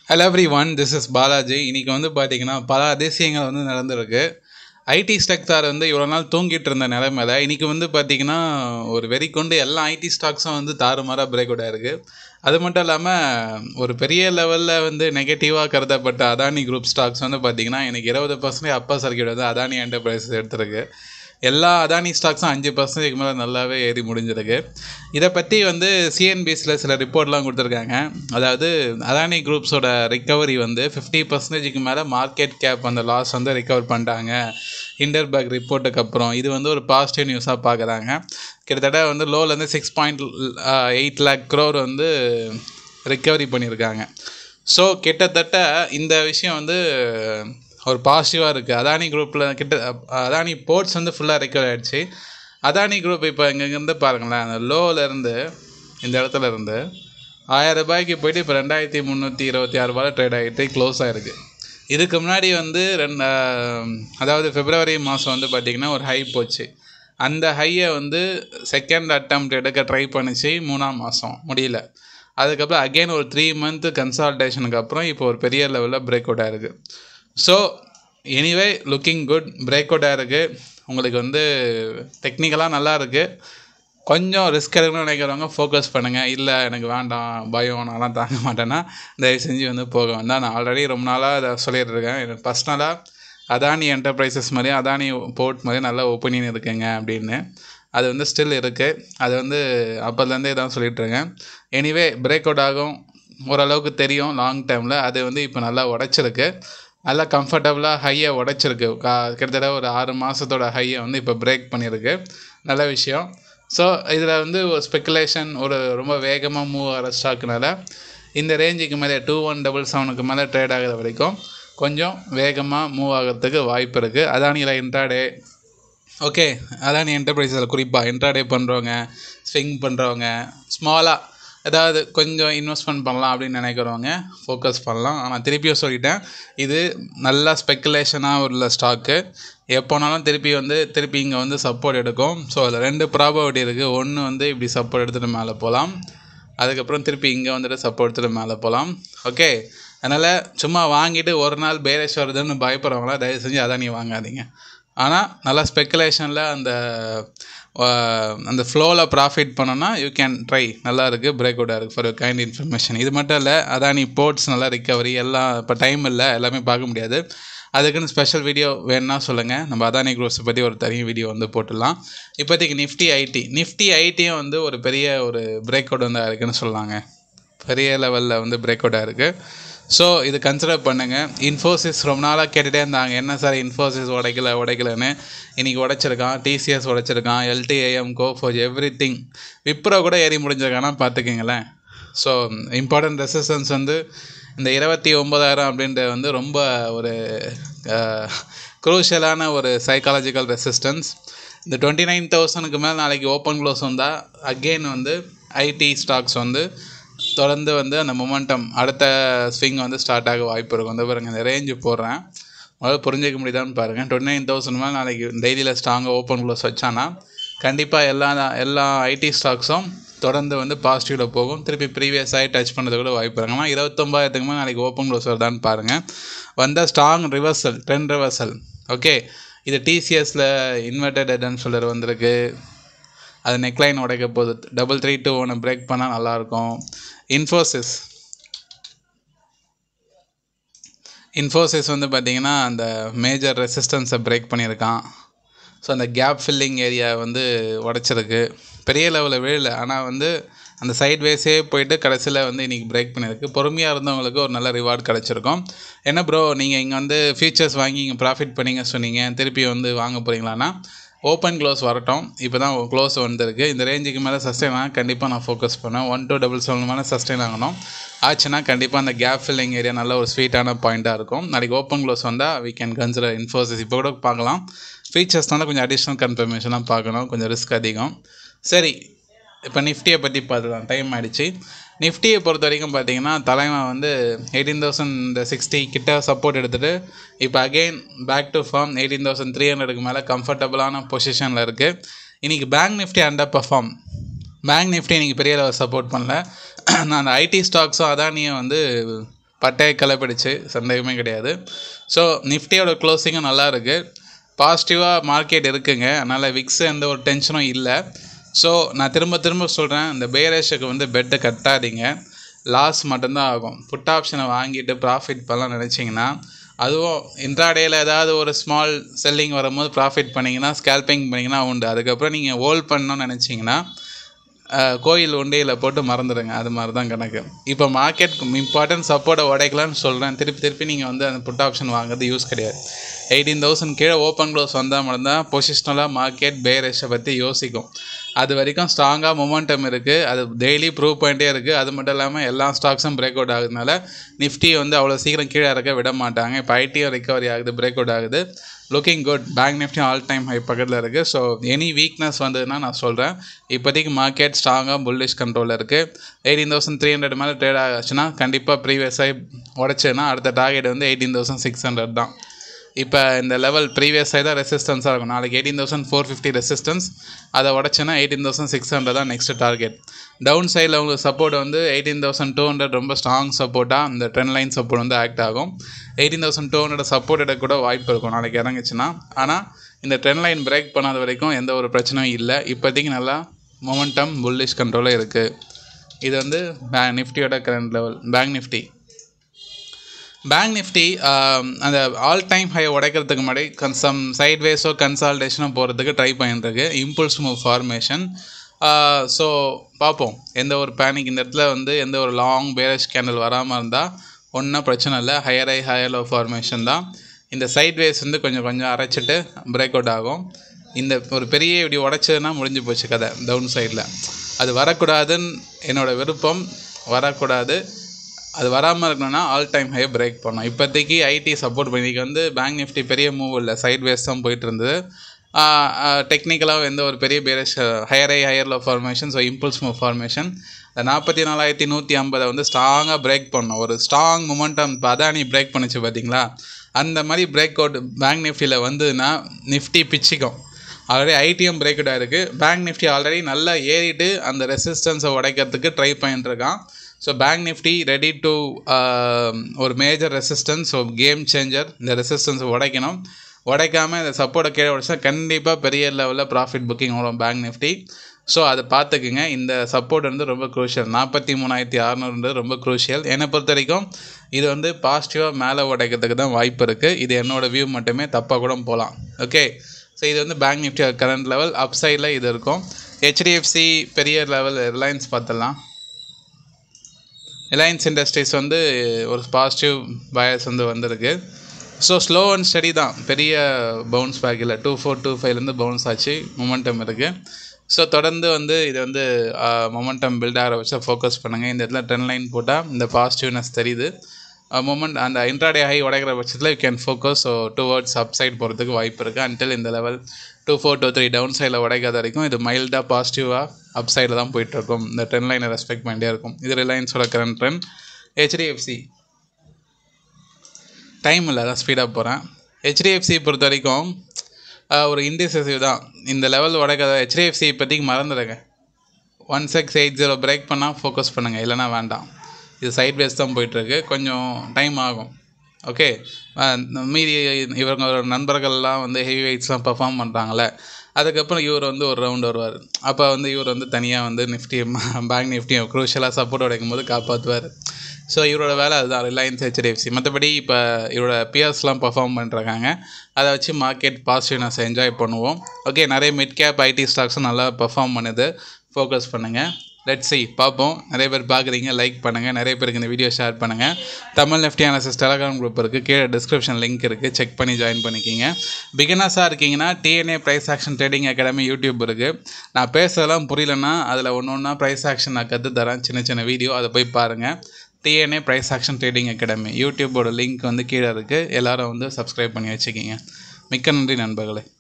Hello everyone, this is Balaji. இன்னைக்கு பார்த்தீங்கன்னா பல அதிசயங்கள் நடந்திருக்கு. ஐடி செக்டார் இவ்வளோ நாள் தூங்கிட்டு இருந்த நிலைமையில இன்னைக்கு பார்த்தீங்கன்னா ஒரு வெறி கொண்டு எல்லா ஐடி ஸ்டாக்ஸும் தாறுமாறாக பிரேக் அவுட் ஆயிருக்கு. அது மட்டும் இல்லாமல் ஒரு பெரிய லெவலில் நெகட்டிவாக கருதப்பட்ட அதானி குரூப் ஸ்டாக்ஸ் பார்த்தீங்கன்னா எனக்கு 20% அப்பர் சர்க்கியூட் அதானி என்டர்பிரைசஸ் எடுத்திருக்கு. எல்லா அதானி ஸ்டாக்ஸும் 5% மேலே நல்லாவே ஏறி முடிஞ்சிருக்கு. இதை பற்றி சிஎன்பிஎஸில் சில ரிப்போர்ட்லாம் கொடுத்துருக்காங்க. அதாவது அதானி குரூப்ஸோட ரிக்கவரி 50%க்கு மேலே மார்க்கெட் கேப் அந்த லாஸ் ரிக்கவர் பண்ணிட்டாங்க ஹிண்டர்பர்க் ரிப்போர்ட்டுக்கு அப்புறம். இது ஒரு பாசிட்டிவ் நியூஸாக பார்க்குறாங்க. கிட்டத்தட்ட லோலேருந்து 6.8 lakh crore ரிக்கவரி பண்ணியிருக்காங்க. ஸோ கிட்டத்தட்ட இந்த விஷயம் ஒரு பாசிட்டிவாக இருக்குது. அதானி குரூப்பில் அதானி போர்ட்ஸ் ஃபுல்லாக ரெக்கவர் ஆகிடுச்சு. அதானி குரூப் இப்போ இங்கேருந்து பாருங்களேன், அந்த லோவிலேருந்து இந்த இடத்துல இருந்து 1000 ரூபாய்க்கு போய்ட்டு இப்போ 2326 ரூபாயில் ட்ரேட் ஆகிட்டு க்ளோஸ் ஆகிருக்கு. இதுக்கு முன்னாடி அதாவது பிப்ரவரி மாதம் பார்த்திங்கன்னா ஒரு ஹை போச்சு. அந்த ஹையை செகண்ட் அட்டெம்ப்ட் எடுக்க ட்ரை பண்ணிச்சு 3ஆம் மாதம், முடியல. அதுக்கப்புறம் அகெயின் ஒரு 3 month கன்சால்டேஷனுக்கு அப்புறம் இப்போ ஒரு பெரிய லெவலில் பிரேக் அவுட் ஆகிருக்கு. So anyway looking good, break out ஆகிருக்கு. உங்களுக்கு டெக்னிக்கலாக நல்லா இருக்குது. கொஞ்சம் ரிஸ்க் எடுக்கணும்னு நினைக்கிறவங்க ஃபோக்கஸ் பண்ணுங்கள். இல்லை எனக்கு வேண்டாம், பயம், நான்லாம் தாங்க மாட்டேன்னா தயவு செஞ்சு போக வேண்டாம். நான் ஆல்ரெடி ரொம்ப நாளாக அதை சொல்லிகிட்டு இருக்கேன். எனக்கு பர்சனலாக அதானி என்டர்பிரைசஸ் மாதிரியும் அதானி போர்ட் மாதிரி நல்ல ஒப்பீனியன் இருக்குங்க அப்படின்னு. அது ஸ்டில் இருக்குது. அது அப்போதுலேருந்தே தான் சொல்லிகிட்ருக்கேன். எனிவே பிரேக் அவுட் ஆகும், ஓரளவுக்கு தெரியும் லாங் டேர்மில். அது இப்போ நல்லா உடச்சிருக்கு, நல்லா கம்ஃபர்டபுளாக ஹையை உடைச்சிருக்கு. கிட்டத்தட்ட ஒரு 6 மாதத்தோட ஹையை இப்போ பிரேக் பண்ணியிருக்கு. நல்ல விஷயம். ஸோ இதில் ஒரு ஸ்பெக்குலேஷன், ஒரு ரொம்ப வேகமாக மூவ் ஆகிற ஸ்டாக்குனால இந்த ரேஞ்சுக்கு மேலே 2177க்கு மேலே ட்ரேட் ஆகிற வரைக்கும் கொஞ்சம் வேகமாக மூவ் ஆகிறதுக்கு வாய்ப்பு இருக்குது. அதானியில் இன்ட்ராடே ஓகே, அதானி என்டர்பிரைஸில் குறிப்பாக இன்ட்ராடே பண்ணுறவங்க, ஸ்விங் பண்ணுறவங்க, ஸ்மாலாக ஏதாவது கொஞ்சம் இன்வெஸ்ட்மெண்ட் பண்ணலாம் அப்படின்னு நினைக்கிறவங்க ஃபோக்கஸ் பண்ணலாம். ஆனால் திருப்பியும் சொல்லிட்டேன், இது நல்லா ஸ்பெக்குலேஷனாக உள்ள ஸ்டாக்கு. எப்போனாலும் திருப்பி இங்கே சப்போர்ட் எடுக்கும். ஸோ அதில் 2 ப்ராபபிலிட்டி இருக்குது. ஒன்று இப்படி சப்போர்ட் எடுத்துகிட்டு மேலே போகலாம், அதுக்கப்புறம் திருப்பி இங்கே சப்போர்ட் எடுத்துகிட்டு மேலே போகலாம். ஓகே, அதனால் சும்மா வாங்கிட்டு ஒரு நாள் பேரேஷ் வருதுன்னு பயப்படுறவங்களா தயவு செஞ்சு அதானி வாங்காதீங்க. ஆனால் நல்லா ஸ்பெக்குலேஷனில் அந்த ஃப்ளோவில் ப்ராஃபிட் பண்ணோன்னா யூ கேன் ட்ரை. நல்லா இருக்குது, பிரேக் அவுட்டாக இருக்குது. For kind information. இது மட்டும் இல்லை, அதானி போர்ட்ஸ் நல்லா ரிக்கவரி எல்லாம். இப்போ டைம் இல்லை, எல்லாமே பார்க்க முடியாது. அதுக்குன்னு ஸ்பெஷல் வீடியோ வேணுன்னா சொல்லுங்கள், நம்ம அதானி குரூப்ஸை பற்றி ஒரு தனி வீடியோ போட்டுடலாம். இப்போதைக்கு நிஃப்டி ஐடியும் ஒரு பெரிய ஒரு பிரேக் அவுட் இருக்குன்னு சொல்லாங்க. பெரிய லெவலில் பிரேக் அவுட்டாக இருக்குது. ஸோ இது கன்சிடர் பண்ணுங்கள். இன்ஃபோசிஸ் ரொம்ப நாளாக கேட்டுகிட்டே இருந்தாங்க, என்ன சார் இன்ஃபோசிஸ் உடைக்கலன்னு. இன்றைக்கி உடைச்சிருக்கான், டிசிஎஸ் உடைச்சிருக்கான், எல்டிஏஎம், கோஃபோஜ், எவ்ரிதிங். விப்ரோ கூட ஏறி முடிஞ்சிருக்கானா பார்த்துக்கிங்களேன். ஸோ இம்பார்ட்டன்ட் ரெசிஸ்டன்ஸ் இந்த 29,000 அப்படின்றது ரொம்ப ஒரு குரூஷியலான ஒரு சைக்காலஜிக்கல் ரெசிஸ்டன்ஸ். இந்த 29,000க்கு மேலே நாளைக்கு ஓப்பன் க்ளோஸ் வந்தால் அகெயின் ஐடி ஸ்டாக்ஸ் தொடர்ந்து அந்த மொமெண்டம் அடுத்த ஸ்விங் ஸ்டார்ட் ஆக வாய்ப்பு இருக்கும். பாருங்கள், இந்த ரேஞ்சு போடுறேன், முதல்ல புரிஞ்சிக்க முடியுதான்னு பாருங்கள். 29,000 மேலே நாளைக்கு டெய்லியில் ஸ்ட்ராங்காக ஓப்பன் க்ளோஸ் வச்சானா கண்டிப்பாக எல்லா ஐடி ஸ்டாக்ஸும் தொடர்ந்து பாசிட்டிவில் போகும். திருப்பி ப்ரீவியஸாக டச் பண்ணுறது கூட வாய்ப்பு இருக்குது. ஆனால் 29,000க்கு மேலே நாளைக்கு ஓப்பன் க்ளோஸ் வருதான்னு பாருங்கள். வந்தால் strong reversal, trend reversal. Okay, இது டிசிஎஸில் இன்வெர்டட் ஹெட் ஷோல்டர் வந்திருக்கு. அது நெக்லைன் உடைக்க போகுது. 3321 பிரேக் பண்ணால் நல்லாயிருக்கும். இன்ஃபோசிஸ் பார்த்திங்கன்னா அந்த மேஜர் ரெசிஸ்டன்ஸை பிரேக் பண்ணியிருக்கான். ஸோ அந்த கேப் ஃபில்லிங் ஏரியா உடைச்சிருக்கு. பெரிய லெவலில் விழல, ஆனால் அந்த சைட்வேஸே போயிட்டு கடைசியில் இன்றைக்கி பிரேக் பண்ணியிருக்கு. பொறுமையாக இருந்தவங்களுக்கு ஒரு நல்ல ரிவார்டு கிடச்சிருக்கும். என்ன ப்ரோ, நீங்கள் இங்கே ஃபியூச்சர்ஸ் வாங்கி இங்கே ப்ராஃபிட் பண்ணிங்க சொன்னீங்க, திருப்பி வாங்க போகிறீங்களான்னா ஓப்பன் க்ளோஸ் வரட்டும். இப்போ தான் க்ளோஸ் வந்திருக்கு. இந்த ரேஞ்சுக்கு மேலே சஸ்டெயின் ஆக கண்டிப்பாக நான் ஃபோக்கஸ் பண்ணேன். 1277 மேலே சஸ்டெயின் ஆகணும். ஆச்சுன்னா கண்டிப்பாக அந்த கேப் ஃபில்லிங் ஏரியா நல்ல ஒரு ஸ்வீட்டான பாயிண்ட்டாக இருக்கும். நாளைக்கு ஓப்பன் க்ளோஸ் வந்தால் வி கேன் கன்சிடர் இன்ஃபோசிஸ். இப்போ கூட பார்க்கலாம். ஃபீச்சர்ஸ்னால கொஞ்சம் அடிஷ்னல் கன்ஃபர்மேஷனாக பார்க்கணும், கொஞ்சம் ரிஸ்க் அதிகம். சரி, இப்போ நிஃப்டியை பற்றி பார்த்துக்கலாம், டைம் ஆகிடுச்சு. நிஃப்டியை பொறுத்த வரைக்கும் பார்த்தீங்கன்னா தலைமை 18,060 கிட்ட சப்போர்ட் எடுத்துகிட்டு இப்போ அகெயின் பேக் டு ஃபார்ம் 18,300க்கு மேலே கம்ஃபர்டபுளான பொசிஷனில் இருக்குது. இன்றைக்கி bank Nifty underperform. Bank Nifty இன்றைக்கி பெரிய லெவல் சப்போர்ட் பண்ணல. நான் அந்த ஐடி ஸ்டாக்ஸும் அதானியும் பட்டையை கிளப்பிடுச்சு, சந்தேகமே கிடையாது. ஸோ நிஃப்டியோட க்ளோசிங்கும் நல்லா இருக்குது, பாசிட்டிவாக மார்க்கெட் இருக்குங்க. அதனால் விக்ஸ் எந்த ஒரு டென்ஷனும் இல்லை. ஸோ நான் திரும்ப சொல்கிறேன், இந்த பேரேஷுக்கு வந்து பெட்டை கட்டாதீங்க, லாஸ் மட்டும்தான் ஆகும். புட் ஆப்ஷனை வாங்கிட்டு ப்ராஃபிட் பண்ணலாம் நினச்சிங்கன்னா, அதுவும் இன்ட்ராடேயில் ஏதாவது ஒரு ஸ்மால் செல்லிங் வரும்போது ப்ராஃபிட் பண்ணிங்கன்னா, ஸ்கேல்பிங் பண்ணிங்கன்னா உண்டு. அதுக்கப்புறம் நீங்கள் ஹோல்ட் பண்ணணும்னு நினச்சிங்கன்னா கோயில் உண்டையில் போட்டு மறந்துடுங்க. அது மாதிரி தான் கணக்கு. இப்போ மார்க்கெட் இம்பார்ட்டன்ட் சப்போர்ட்டை உடைக்கலான்னு சொல்கிறேன். திருப்பி நீங்கள் வந்து அந்த புட் ஆப்ஷன் வாங்குறது யூஸ் கிடையாது. 18,000 கீழே ஓப்பன் க்ளோஸ் வந்தால் மட்டும்தான் பொசிஷனலாக மார்க்கெட் பேரேஷை பற்றி யோசிக்கும். அது வரைக்கும் ஸ்ட்ராங்காக மொமெண்டம் இருக்குது, அது டெய்லி ப்ரூவ் பண்ணிட்டே இருக்குது. அது மட்டும் இல்லாமல் எல்லா ஸ்டாக்ஸும் பிரேக் அவுட் ஆகுதுனால நிஃப்டி வந்து அவ்வளோ சீக்கிரம் கீழே இறக்க விட மாட்டாங்க. இப்போ ஐடியும் ரெக்கவரி ஆகுது, பிரேக் அவுட் ஆகுது, looking good. Bank Nifty all time high பக்கத்தில் இருக்குது. ஸோ எனி வீக்னஸ் வந்ததுன்னா நான் சொல்கிறேன். இப்போதைக்கு மார்க்கெட் ஸ்ட்ராங்காக புல்லிஷ் கண்ட்ரோலில் இருக்குது. 18,300 மேலே ட்ரேட் ஆச்சுன்னா கண்டிப்பாக ப்ரீவியஸாக உடச்சுன்னா அடுத்த டார்கெட் வந்து 18,600 தான். இப்போ இந்த லெவல் ப்ரீவியஸ் சைடு தான் ரெசிஸ்டன்ஸாக இருக்கும். நாளைக்கு 18,450 ரெசிஸ்டன்ஸ், அதை உடச்சுன்னா 18,600 தான் நெக்ஸ்ட் டார்கெட். டவுன் சைடில் உங்களுக்கு சப்போர்ட் வந்து 18,200 ரொம்ப ஸ்ட்ராங் சப்போர்ட்டாக இந்த ட்ரெண்ட் லைன் சப்போர்ட் வந்து ஆக்ட் ஆகும். 18,200 சப்போர்ட் எடுக்க கூட வாய்ப்பு இருக்கும் நாளைக்கு இறங்குச்சுன்னா. ஆனால் இந்த ட்ரெண்ட் லைன் பிரேக் பண்ணாத வரைக்கும் எந்த ஒரு பிரச்சனையும் இல்லை. இப்போதைக்கு நல்லா மொமெண்டம் புல்லிஷ் கண்ட்ரோலில் இருக்குது. இது வந்து நிஃப்டியோட கரண்ட் லெவல். பேங்க் நிஃப்டி அந்த ஆல் டைம் ஹை உடைக்கிறதுக்கு முன்னாடி சம் சைட்வேஸோ கன்சால்டேஷனோ போகிறதுக்கு ட்ரை பண்ணிட்டுருக்கு. Impulse move formation. ஸோ பார்ப்போம். எந்த ஒரு பேனிக் இந்த இடத்துல வந்து எந்த ஒரு லாங் பேரிஷ் கேண்டில் வராமல் இருந்தால் ஒன்றும் பிரச்சனை இல்லை. ஹையர் லோ ஃபார்மேஷன் தான். இந்த சைட்வேஸ் வந்து கொஞ்சம் அரைச்சிட்டு பிரேக் அவுட் ஆகும். இந்த ஒரு பெரிய இப்படி உடைச்சதுன்னா முடிஞ்சு போச்சு கதை. டவுன் சைடில் அது வரக்கூடாதுன்னு என்னோடய விருப்பம், வரக்கூடாது. அது வராமல் இருக்கணும்னா ஆல் டைம் ஹை பிரேக் பண்ணோம். இப்போதைக்கு ஐடி சப்போர்ட் பண்ணிக்கு வந்து பேங்க் நிஃப்டி பெரிய மூவ் இல்லை, சைட்வேஸ் தான் போயிட்டு இருந்தது. டெக்னிக்கலாக எந்த ஒரு பெரிய bearish higher low formation. So impulse move formation. இந்த 44,150 வந்து ஸ்ட்ராங்காக பிரேக் பண்ணோம். ஒரு ஸ்ட்ராங் மொமெண்டம் இப்போ அதானி பிரேக் பண்ணிச்சு பார்த்தீங்களா, அந்த மாதிரி பிரேக் அவுட் பேங்க் நிஃப்டியில் வந்துன்னா நிஃப்டி பிச்சுக்கும். ஆல்ரெடி ஐடிஎம் பிரேக் அவுட் ஆகிருக்கு. பேங்க் நிஃப்டி ஆல்ரெடி நல்லா ஏறிட்டு அந்த ரெசிஸ்டன்ஸை உடைக்கிறதுக்கு ட்ரை பண்ணிட்டுருக்கான். So bank Nifty ready to ஒரு major resistance. So game changer. இந்த ரெசிஸ்டன்ஸை உடைக்கணும். உடைக்காமல் இந்த சப்போர்ட்டை கீழே உடைச்சா கண்டிப்பாக பெரிய லெவலில் ப்ராஃபிட் புக்கிங் வரும் பேங்க் நிஃப்டி. ஸோ அதை பார்த்துக்குங்க. இந்த சப்போர்ட் வந்து ரொம்ப க்ரூஷியல். 43,600 ரொம்ப க்ரூஷியல். என்னை பொறுத்த வரைக்கும் இது வந்து பாசிட்டிவாக மேலே உடைக்கிறதுக்கு தான் வாய்ப்பு இருக்குது. இது என்னோடய வியூ மட்டுமே, தப்பாக கூட போகலாம். ஓகே, ஸோ இது வந்து bank Nifty current level. Up சைடில் இது இருக்கும். ஹெச்டிஎஃப்சி பெரிய லெவல். ரிலையன்ஸ் பார்த்துடலாம். ரிலையன்ஸ் இண்டஸ்ட்ரீஸ் வந்து ஒரு பாசிட்டிவ் பயஸ் வந்து வந்திருக்கு. ஸோ ஸ்லோ அண்ட் ஸ்டடி தான், பெரிய பவுன்ஸ் பேக் இல்லை. 2425 பவுன்ஸ் ஆச்சு, மொமெண்டம் இருக்குது. ஸோ தொடர்ந்து வந்து இது வந்து மொமெண்டம் பில்ட் ஆகிற வச்சா ஃபோக்கஸ் பண்ணுங்கள். இந்த இடத்துல ட்ரெண்ட் லைன் போட்டால் இந்த பாசிட்டிவ்னஸ் தெரியுது. மொமெண்ட் அந்த இன்ட்ராடே ஹை உடைக்கிற பட்சத்தில் you can focus. So towards up side போகிறதுக்கு வாய்ப்பு இருக்குது. அன்டில் இந்த லெவல் 2423 டவுன் சைடில் உடைக்காத வரைக்கும் இது மைல்டாக பாசிட்டிவாக அப் சைடில் தான் போயிட்டுருக்கும். இந்த ட்ரெண்ட் லைனை ரெஸ்பெக்ட் பண்ணிட்டே இருக்கும். இது ரிலையன்ஸோட கரண்ட் ட்ரெண்ட். ஹெச்டிஎஃப்சி டைம் இல்லை, அதான் ஸ்பீடாக போகிறேன். ஹெச்டிஎஃப்சி பொறுத்த வரைக்கும் ஒரு இன்டிசிசிவ் தான். இந்த லெவல் உடைக்காத ஹெச்டிஎஃப்சி இப்போதைக்கு மறந்துடுங்க. 1680 பிரேக் பண்ணால் ஃபோக்கஸ் பண்ணுங்கள், இல்லைனா வேண்டாம். இது சைட்வேஸ் தான் போயிட்டுருக்கு, கொஞ்சம் டைம் ஆகும். ஓகே, மீதி இவங்களோட நண்பர்கள்லாம் வந்து ஹெவி வெயிட்ஸ்லாம் பர்ஃபார்ம் பண்ணுறாங்களே, அதுக்கப்புறம் இவர் வந்து ஒரு ரவுண்ட் வருவார். அப்போ வந்து இவர் வந்து தனியாக வந்து நிஃப்டி பேங்க் நிஃப்டி க்ரூஷியலாக சப்போர்ட் உடைக்கும் போது காப்பாற்றுவார். ஸோ இவரோட வேலை அதுதான், ரிலையன்ஸ் ஹெச்டிஎஃப்சி. மற்றபடி இப்போ இவரோட பியர்ஸ்லாம் பர்ஃபார்ம் பண்ணிருக்காங்க. அதை வச்சு மார்க்கெட் பாசிட்டிவ்னஸ் என்ஜாய் பண்ணுவோம். ஓகே, நிறைய மிட் கேப் ஐடி ஸ்டாக்ஸும் நல்லா பர்ஃபார்ம் பண்ணுது. ஃபோக்கஸ் பண்ணுங்கள். லெட்ஸ் சி, பார்ப்போம். நிறைய பேர் பார்க்குறீங்க, லைக் பண்ணுங்கள். நிறைய பேருக்கு இந்த வீடியோ ஷேர் பண்ணுங்கள். Tamilniftyanalysis டெலகிராம் குரூப் இருக்குது, கீழே டிஸ்கிரிப்ஷன் லிங்க் இருக்குது, செக் பண்ணி ஜாயின் பண்ணிக்கிங்க. பிகினர்ஸாக இருக்கீங்கன்னா DNA price action trading academy YouTube இருக்குது. நான் பேசுறதெல்லாம் புரியலன்னா அதில் ஒன்று ப்ரைஸ் ஆக்ஷன் நான் கற்றுத்தரேன், சின்ன வீடியோ, அதை போய் பாருங்கள். DNA price action trading academy யூடியூபோட லிங்க் வந்து கீழே இருக்குது. எல்லோரும் வந்து சப்ஸ்கிரைப் பண்ணி வச்சுக்கிங்க. மிக்க நன்றி நண்பர்களே.